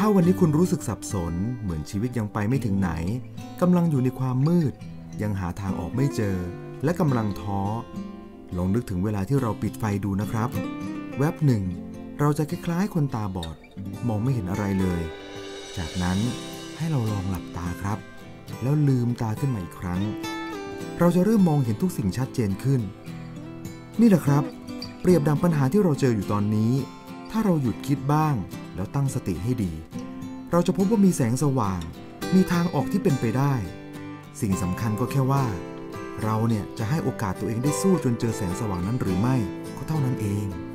ถ้าวันนี้คุณรู้สึกสับสนเหมือนชีวิตยังไปไม่ถึงไหนกำลังอยู่ในความมืดยังหาทางออกไม่เจอและกำลังท้อลองนึกถึงเวลาที่เราปิดไฟดูนะครับแวบหนึ่งเราจะคล้ายๆคนตาบอดมองไม่เห็นอะไรเลยจากนั้นให้เราลองหลับตาครับแล้วลืมตาขึ้นมาอีกครั้งเราจะเริ่มมองเห็นทุกสิ่งชัดเจนขึ้นนี่แหละครับเปรียบดังปัญหาที่เราเจออยู่ตอนนี้ถ้าเราหยุดคิดบ้างแล้วตั้งสติให้ดีเราจะพบว่ามีแสงสว่างมีทางออกที่เป็นไปได้สิ่งสำคัญก็แค่ว่าเราเนี่ยจะให้โอกาสตัวเองได้สู้จนเจอแสงสว่างนั้นหรือไม่ก็เท่านั้นเอง